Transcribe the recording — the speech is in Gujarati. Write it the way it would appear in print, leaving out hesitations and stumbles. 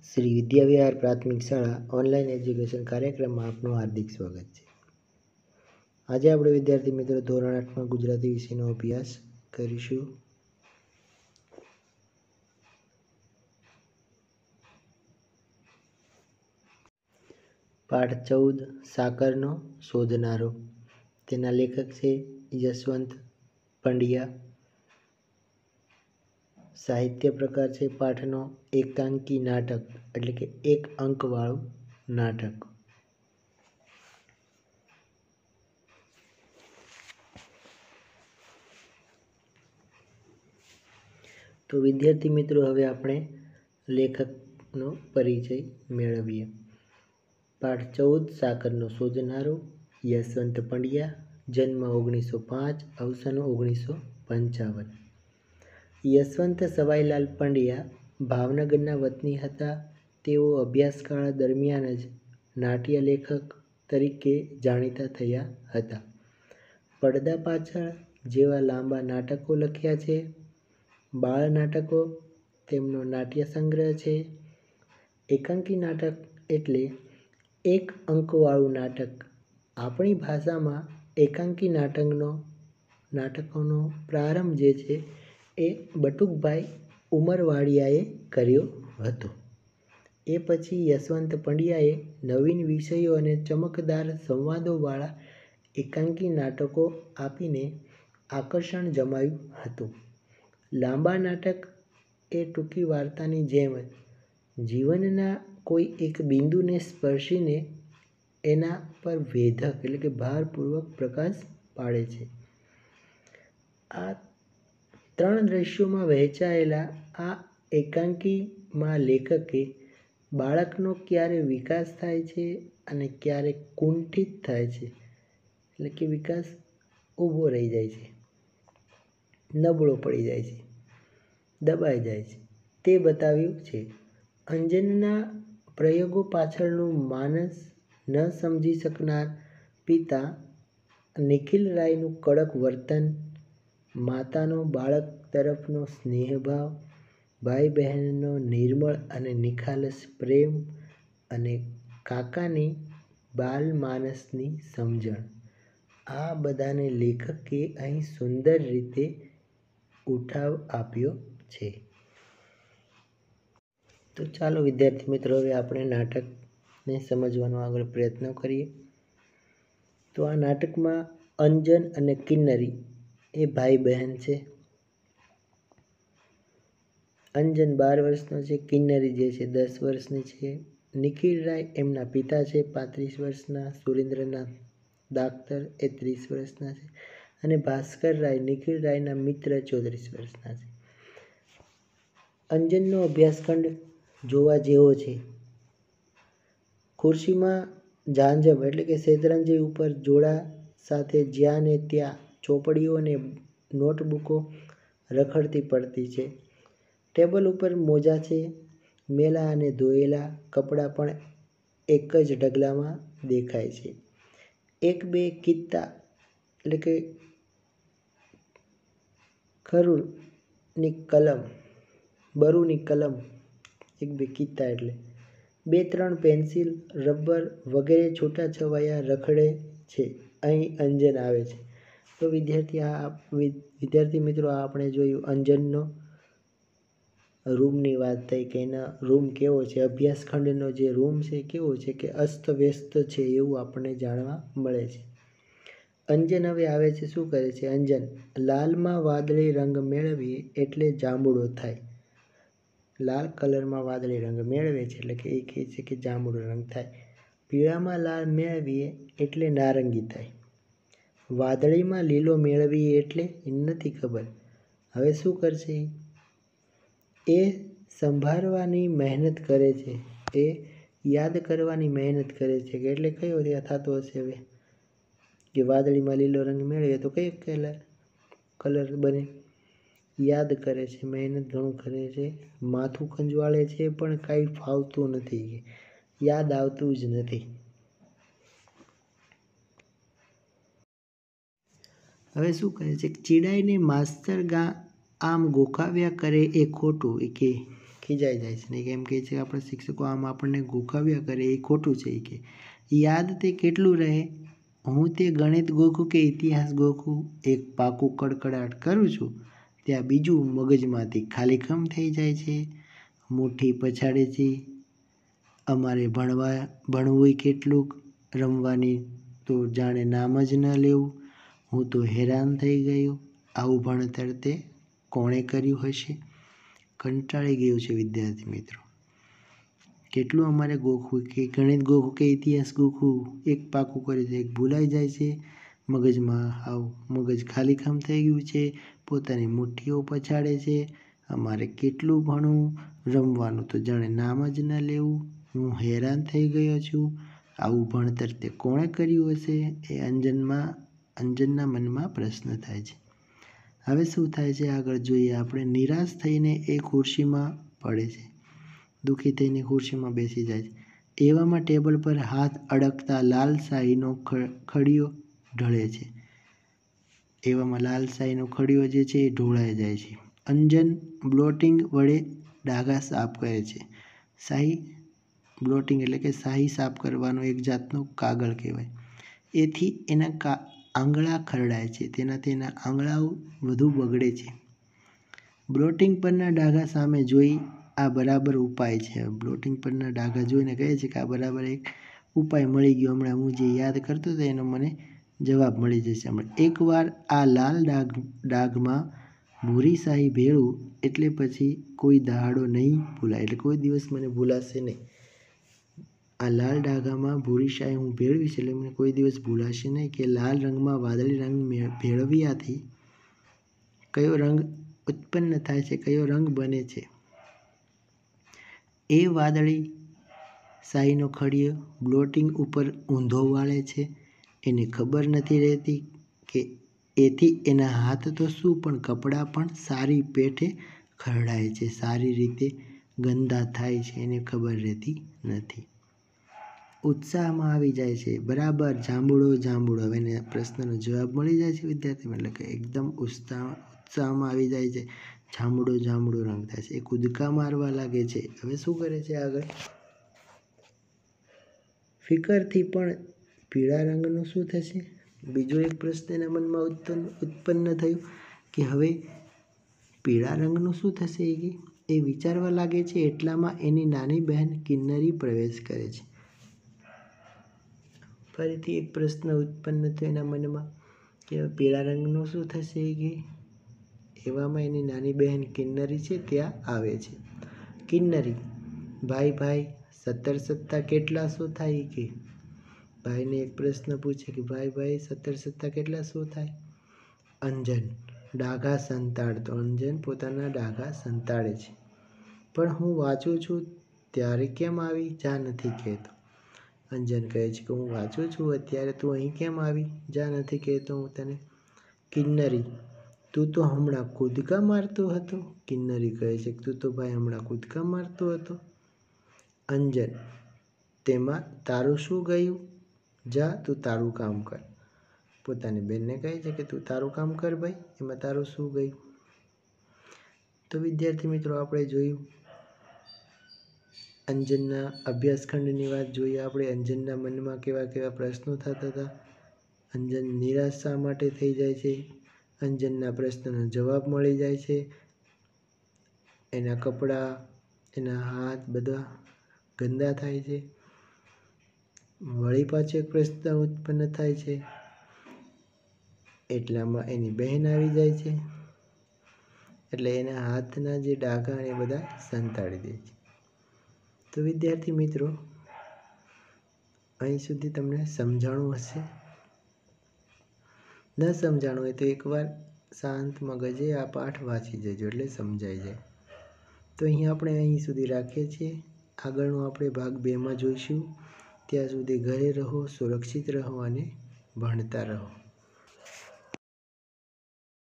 શ્રી વિદ્યાવિહાર પ્રાથમિક શાળા ઓનલાઈન એજ્યુકેશન કાર્યક્રમમાં આપનું હાર્દિક સ્વાગત છે। આજે આપણે વિદ્યાર્થી મિત્રો ધોરણ 8માં ગુજરાતી વિષયનો અભ્યાસ કરીશું। પાઠ 14 સાકરનો શોધનારો। તેના લેખક છે યશવંત પંડ્યા। સાહિત્ય પ્રકાર છે પાઠનો એકાંકી નાટક એટલે કે એક અંકવાળું નાટક। તો વિદ્યાર્થી મિત્રો હવે આપણે લેખકનો પરિચય મેળવીએ। પાઠ 14 સાકરનો શોધનારો। યશવંત પંડ્યા, જન્મ 1905, અવસાન 1955। યશવંત સવાઈલાલ પંડ્યા ભાવનગરના વતની હતા। તેઓ અભ્યાસકાળ દરમિયાન જ નાટ્ય લેખક તરીકે જાણીતા થયા હતા। પડદા પાછળ જેવા લાંબા નાટકો લખ્યા છે। બાળ નાટકો તેમનો નાટ્ય સંગ્રહ છે। એકાંકી નાટક એટલે એક અંકવાળું નાટક। આપણી ભાષામાં એકાંકી નાટકોનો પ્રારંભ જે છે એ બટુકભાઈ ઉમરવાડિયાએ કર્યો હતો। એ પછી યશવંત પંડ્યાએ નવીન વિષયો અને ચમકદાર સંવાદોવાળા એકાંકી નાટકો આપીને આકર્ષણ જમાવ્યું હતું। લાંબા નાટક એ ટૂંકી વાર્તાની જેમ જ જીવનના કોઈ એક બિંદુને સ્પર્શીને એના પર વેધક એટલે કે ભારપૂર્વક પ્રકાશ પાડે છે। આ 3 દ્રશ્યોમાં વહેંચાયેલા આ એકાંકીમાં લેખકે બાળકનો ક્યારે વિકાસ થાય છે અને ક્યારે કુંઠિત થાય છે એટલે કે વિકાસ ઊભો રહી જાય છે, નબળો પડી જાય છે, દબાઈ જાય છે તે બતાવ્યું છે। અંજનના પ્રયોગો પાછળનું માનસ ન સમજી શકનાર પિતા નિખિલ રાયનું કડક વર્તન, માતાનો બાળક તરફનો સ્નેહભાવ, ભાઈ બહેનનો નિર્મળ અને નિખાલસ પ્રેમ અને કાકાની બાલમાનસની સમજણ, આ બધાને લેખકે અહીં સુંદર રીતે ઉઠાવ આપ્યો છે। તો ચાલો વિદ્યાર્થી મિત્રો હવે આપણે નાટકને સમજવાનો આગળ પ્રયત્ન કરીએ। તો આ નાટકમાં અંજન અને કિન્નરી એ ભાઈ બહેન છે। અંજન 12 વર્ષનો છે, કિન્નરી જે છે 10 વર્ષની છે। નિખિલ રાય એમના પિતા છે 35 વર્ષના, સુરેન્દ્રનાથ દાક્તર એ 30 વર્ષના છે અને ભાસ્કર રાય નિખિલ રાયના મિત્ર 34 વર્ષના છે। અંજનનો અભ્યાસખંડ જોવા જેવો છે। ખુરશીમાં ઝાંઝમ એટલે કે શેતરંજી ઉપર જોડા સાથે જ્યાં ને ત્યાં ચોપડીઓ અને નોટબુકો રખડતી પડતી છે। ટેબલ ઉપર મોજાં છે, મેલા અને ધોયેલા કપડાં પણ એક જ ઢગલામાં દેખાય છે। 1-2 કિત્તા એટલે કે બરુની કલમ 1-2 કિત્તા એટલે 2-3 પેન્સિલ, રબર વગેરે છૂટાછવાયા રખડે છે। અહીં અંજન આવે છે। તો વિદ્યાર્થી મિત્રો આ આપણે જોયું અંજનનો રૂમની વાત થઈ કે એનો રૂમ કેવો છે, અભ્યાસખંડનો જે રૂમ છે કેવો છે કે અસ્તવ્યસ્ત છે એવું આપણને જાણવા મળે છે। અંજન હવે આવે છે શું કરે છે અંજન લાલમાં વાદળી રંગ મેળવીએ એટલે જાંબુડો થાય। લાલ કલરમાં વાદળી રંગ મેળવે છે એટલે કે એ કહે છે કે જાંબુડો રંગ થાય। પીળામાં લાલ મેળવીએ એટલે નારંગી થાય। વાદળીમાં લીલો મેળવીએ એટલે નથી ખબર। હવે શું કરશે એ સંભાળવાની મહેનત કરે છે, એ યાદ કરવાની મહેનત કરે છે કે એટલે કયો થતો હશે હવે કે વાદળીમાં લીલો રંગ મેળવીએ તો કયો કલર બને, યાદ કરે છે, મહેનત ઘણું કરે છે, માથું ખંજવાળે છે પણ કાંઈ ફાવતું નથી, યાદ આવતું જ નથી। હવે શું કહે છે ચીડાઈને માસ્તર આમ ગોખાવ્યા કરે એ ખોટું, એ કે ખીજાઈ જાય છે ને કેમ કહે છે કે આપણા શિક્ષકો આમ આપણને ગોખાવ્યા કરે એ ખોટું છે કે યાદ તે કેટલું રહે, હું તે ગણિત ગોખું કે ઇતિહાસ ગોખું, એક પાકું કડકડાટ કરું છું ત્યાં બીજું મગજમાંથી ખાલીખમ થઈ જાય છે. મુઠ્ઠી પછાડેથી અમારે ભણવું કેટલુંક, રમવાની તો જાણે નામ જ ન લેવું, હું તો હેરાન થઈ ગયો, આવું ભણતર તે કોણે કર્યું હશે. કંટાળી ગયો છે વિદ્યાર્થી મિત્રો. કેટલું અમારે ગોખવું કે ગણિત ગોખવું કે ઇતિહાસ ગોખવું, એક પાકું કરી દે એક ભૂલાઈ જાય છે, મગજ ખાલીખમ થઈ ગયું છે, પોતાની મુઠ્ઠીઓ પછાડે છે, અમારે કેટલું ભણવું, રમવાનું તો જાણે નામ જ ન લેવું, હું હેરાન થઈ ગયો છું, આવું ભણતર તે કોણે કર્યું હશે. એ અંજનના મનમાં પ્રશ્ન થાય છે. હવે શું થાય છે આગળ જોઈએ આપણે. નિરાશ થઈને એ ખુરશીમાં પડે છે, દુઃખી થઈને ખુરશીમાં બેસી જાય છે. એવામાં ટેબલ પર હાથ અડકતા લાલ શાહીનો ખડીયો ઢળે છે. એવામાં લાલ શાહીનો ખડીયો જે છે એ ઢોળાઈ જાય છે. અંજન બ્લોટિંગ વડે ડાઘા સાફ કરે છે. શાહી બ્લોટિંગ એટલે કે શાહી સાફ કરવાનો એક જાતનો કાગળ કહેવાય. એથી એના આંગળા ખરડાય છે, તેનાથી એના આંગળાઓ વધુ બગડે છે. બ્લોટિંગ પરના ડાઘા સામે જોઈ આ બરાબર ઉપાય છે. બ્લોટિંગ પરના ડાઘા જોઈને કહે છે કે આ બરાબર એક ઉપાય મળી ગયો, હમણાં હું જે યાદ કરતો હતો એનો મને જવાબ મળી જશે હમણાં. એકવાર આ લાલ ડાઘમાં ભૂરી શાહી ભેળું એટલે પછી કોઈ દહાડો નહીં ભૂલાય, એટલે કોઈ દિવસ મને ભૂલાશે નહીં. આ લાલ ડાઘામાં ભૂરી શાહી હું ભેળવીશ એટલે મને કોઈ દિવસ ભૂલાશે નહીં કે લાલ રંગમાં વાદળી રંગ ભેળવ્યાથી કયો રંગ ઉત્પન્ન થાય છે, કયો રંગ બને છે. એ વાદળી શાહીનો ખડીયો બ્લોટિંગ ઉપર ઊંધો વાળે છે. એને ખબર નથી રહેતી કે એથી એના હાથ તો શું પણ કપડાં પણ સારી પેઠે ખરડાય છે, સારી રીતે ગંદા થાય છે, એને ખબર રહેતી નથી. ઉત્સાહમાં આવી જાય છે, બરાબર જાંબુડો. હવે એને પ્રશ્નનો જવાબ મળી જાય છે વિદ્યાર્થી, એટલે કે એકદમ ઉત્સાહમાં આવી જાય છે. જાંબુડો રંગ થાય છે. એ કૂદકા મારવા લાગે છે. હવે શું કરે છે આગળ. ફિકરથી પણ પીળા રંગનું શું થશે. બીજો એક પ્રશ્ન એના મનમાં ઉત્પન્ન થયું કે હવે પીળા રંગનું શું થશે. એ વિચારવા લાગે છે. એટલામાં એની નાની બહેન કિન્નરી પ્રવેશ કરે છે. ફરીથી એક પ્રશ્ન ઉત્પન્ન થયો એના મનમાં કે પીળા રંગનું શું થશે. એવામાં એની નાની બહેન કિન્નરી છે ત્યાં આવે છે. કિન્નરી, ભાઈ 17 સત્તા કેટલા શું થાય. કે ભાઈને એક પ્રશ્ન પૂછે કે ભાઈ 17 સત્તા કેટલા શું થાય. અંજન ડાઘા સંતાડતો. અંજન પોતાના ડાઘા સંતાડે છે. પણ હું વાંચું છું ત્યારે કેમ આવી જા નથી કહેતો. અંજન કહે છે કે હું વાંચું છું અત્યારે તું અહીં કેમ આવી જા નથી કહેતો હું તને. કિન્નરી, તું તો હમણાં કૂદકા મારતો હતો. કિન્નરી કહે છે કે તું તો ભાઈ હમણાં કૂદકા મારતો હતો. અંજન, તેમાં તારું શું ગયું, જા તું તારું કામ કર. પોતાની બેનને કહે છે કે તું તારું કામ કર ભાઈ, એમાં તારું શું ગયું. તો વિદ્યાર્થી મિત્રો આપણે જોયું અંજનના અભ્યાસખંડની વાત જોઈએ આપણે. અંજનના મનમાં કેવા પ્રશ્નો થતા હતા. અંજન નિરાશ શા માટે થઈ જાય છે. અંજનના પ્રશ્નનો જવાબ મળી જાય છે. એના કપડાં, એના હાથ બધા ગંદા થાય છે. વળી પાછો એક પ્રશ્ન ઉત્પન્ન થાય છે. એટલામાં એની બહેન આવી જાય છે. એટલે એના હાથના જે ડાઘા એ બધા સંતાડી દે છે. તો વિદ્યાર્થી મિત્રો અહીં સુધી તમને સમજાણું હશે. ન સમજાણું હોય તો એકવાર શાંત મગજે આ પાઠ વાંચી જજો એટલે સમજાઈ જાય. તો અહીં સુધી રાખીએ છીએ. આગળનો આપણે ભાગ 2માં જોઈશું. ત્યાં સુધી ઘરે રહો, સુરક્ષિત રહો અને ભણતા રહો.